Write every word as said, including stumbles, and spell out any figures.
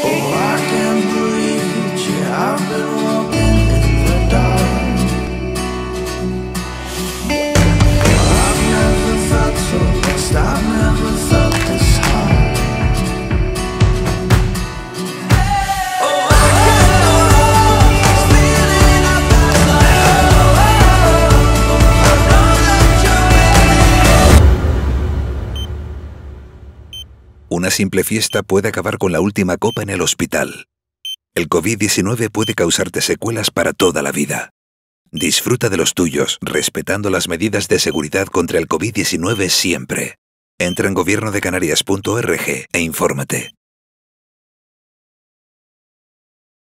Oh, I can't breathe, yeah, I've been walking in the dark. I've never felt so lost, I've never felt this hard. Una simple fiesta puede acabar con la última copa en el hospital. El COVID diecinueve puede causarte secuelas para toda la vida. Disfruta de los tuyos, respetando las medidas de seguridad contra el COVID diecinueve siempre. Entra en gobierno de canarias punto org e infórmate.